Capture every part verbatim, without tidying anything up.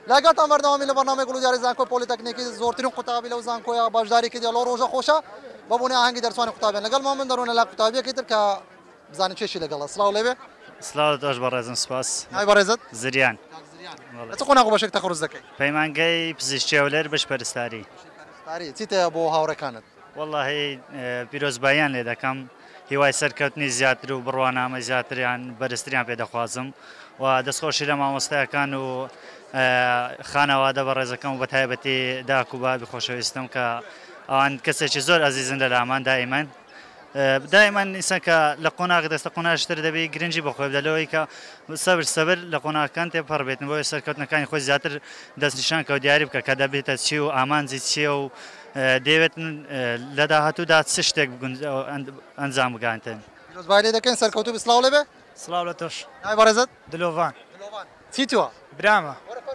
لەگەڵتان بەردەوامی لە بەرنامەی گوڵوودیاری زانکۆی پۆلیتەکنیکی زۆرترین قوتابی لەو زانکۆیە بەشداریکردی لەو ڕۆژە خۆشە بە بوونی ئاهەنگی دەرسوانی قوتابیان لەگەڵمان من دەڕۆنە لە قوتابیەکی تر کە بزانین چێشی لەگەڵە. سڵاو لێبێ. سڵاو دۆش بەڕێزم سپاس. ناوی بەڕێزت؟ زریان. لە چ قۆناغ و بەشێک تەخڕوز دەکەی؟ پەیمانگەی پزیشکی هەولێر بەشپەرستاری. چیت هەیە بۆ هاوڕێکانت؟ وەڵڵاهی پیرۆزباییان لێ دەکەم، هیوای سەرکەوتنی زیاتر و بڕوانامە زیاتریان بەرزتریان پێ دەخوازم و دەستخۆشی لە مامۆستایەکان و خانەوادە بە ڕێزەکەم و بە تایبەتی داک و بابی خۆشەویستم کە ئەوان کەسێکی زۆر ئەزیزن لە لامان دائیمەن دائیمەن ئینسان کە لە قۆناغ دەستە قۆناغشتر دەبێت گرنگی بەخۆی بدەلەوەی کە سەبر سەبر لە قۆناغەکان تێپەڕ بێتن بۆی سەرکەوتنەکانی خۆی زیاتر دەستنیشان کە و دیاری بکە کە دەبێتە چی و ئامانجی چییە و دەوێت لە داهاتوودا چ شتێک ئەنجام بگانتن. پیرۆزبای لێ دەکەین سەرکەوتوو سڵاو لێبێ. سڵاو لە تۆش. ناوی بەڕێزت؟ دلۆڤان. چیتووە؟ برامە.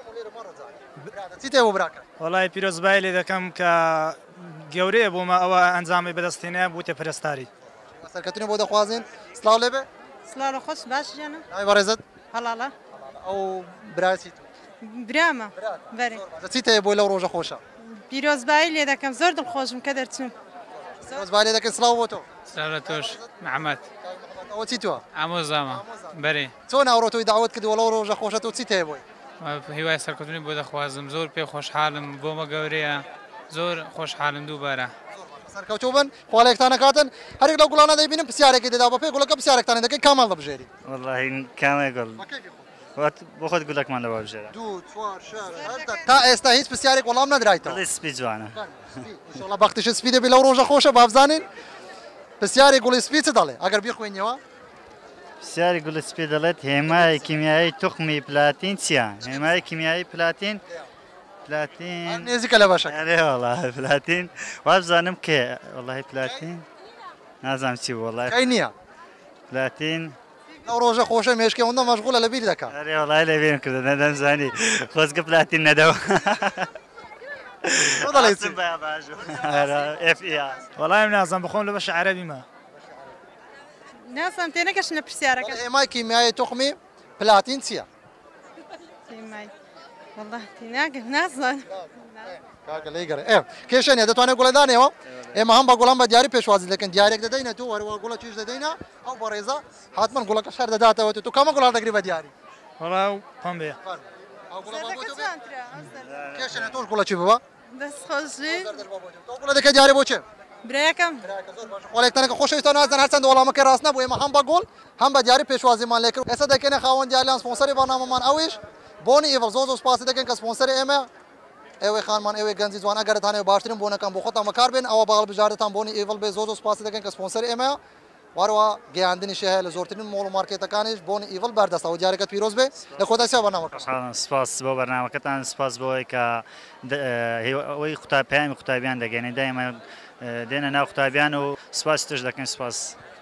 چیت هەیە بۆ براکە؟ وەڵای پیرۆزبای لێ دەکەم کە گەورەیە بۆمە ئەوە ئەنجامی بەدەستێنەیە بووتە پەرستاری. سەرکەوتنی بۆ دەخوازین. سڵاو لێبێ. سڵاو لە خۆش باش ژیانە؟ ناوی بەڕێزت؟ هەڵاڵە. ئەو برای چیت؟ برامە. بەرێ. چیت هەیە بۆی لەو ڕۆژە خۆشە؟ پیرۆزبایی لێ دەکەم زۆر دڵخۆشم کە دەرچوم. پیرۆزبای لێ دەکەین سڵاو بۆ تۆ. سڵاو لە تۆش محەممەد. ئەوە چیتووە؟ ئامۆزامە. بەرێ. چۆن ئەوڕۆ تۆی داوت کردی لەو ڕۆژە خۆشە تۆ چیت هەیە بۆی؟ هیوای سەرکەوتنی بۆ دەخوازم زۆر پێ خۆشحاڵم بۆمە گەورەیە زۆر خۆشحاڵم دووبارە. سەرکەوتوو بن خۆڵێکتان نەکاتن هەرێک لەو گوڵانە دەیبینم پرسیارێکی دەدا بە پێی گوڵەکە پرسیارێکتان دەکەی کامەڵ دەبژێری. وەڵڵاهی کامێ گوڵ بۆ خۆت گوڵەکمان لەوە بژێرە. دوو چوار شەش تا ئێستا هیچ پرسیارێک وەڵام نەدرایتەوە. دڵی سپی جوانە. ئینشاڵڵا بەختیش سپی دەبێت لەو ڕۆژە خۆشە با بزانین پرسیارێک گوڵی سپی چ دەڵێ ئەگەر بیخوێنیەوە؟ پرسیاری گوڵی سپی دەڵێت هێمای کیمیایی توخمی پلاتین چییە؟ هێمای کیمیایی پلاتین پلاتین نێزیکە لە بەشە. ئەرێ وەڵڵاهی پلاتین وا بزانم کێ وەڵڵاهی پلاتین نازانم چی وەڵڵاهی کەی نییە. پلاتین لەو ڕۆژە خۆشە مێشکی ئەوەندە مەشغوڵە لە بیر دەکات. ئەرێ وەڵڵاهی لەبیرم کردە نەدەمزانی خۆزگە پلاتین نەدەوە. وەڵایم نازانم بخۆم لە بەشە عەرەبیمە. نازانم تێنەگەشتە پرسیارەکە. هێمای کیمیایی توخمی پلاتین چییە؟ هێمای وەڵڵا تێناگەم نازانم. کاکە لێی گەڕێ ئێ کێشەنیە دەتوانێت گوڵەدانەوە ئێمە هەم بە گوڵام بە دیاری پێشوازی دەکەن دیارێک دەدەینە تو وەروە گوڵە چیش دەدەینە ئەو بە ڕێزە حتمما گوڵەکە شەر دەداتەوە تو کامە گوڵار دەگری بە دیاری. وەڵاو پەم بێ. کێشەنە تۆش گوڵە چی بووە؟ دەستخۆشی. تۆ گوڵە دەکەی دیارێ بۆ چێ؟ برایەکەم. خۆڵێکتانەکە خۆشەویستان نازان هەرچەندە وەڵامەکەی ڕاست نەبوو ئێمە هەم بە گوڵ هەم بە دیاری پێشوازیمان لێ کرد. ئێستا دەکەنە خاوەن دیاریان سپۆنسەری بەرنامەمان ئەویش بۆنی ئیڤڵ زۆر زۆر سپاسی دەکەن کە سپۆنسەری ئێمە ئێوەی خانمان ئێوەی گەنجی جوان ئەگەرتانەوە باشترین بۆنەکەم بۆ خۆتان بەکار بێن ئەوە باڵ بژاردەتان بۆنی ئیڤڵ بێ زۆر زۆر سپاسی دەکەن کە سپۆنسەری ئێمە واروە گەیاندنیشی هەیە لە زۆرترین مۆڵ و مارکێتەکانیش بۆنی ئیڤڵ بەردەستەوە دیارەکەت پیرۆز بێ لە کۆتاسیا بەرنامەکە. سپاس بۆ بەرنامەکەتان سپاس بۆی کە ئەوەی قوتابیانی قوتابیان دەگەێنێ دایمە دێنە ناو قوتابیان و سپاس تش دەکەن سپاس.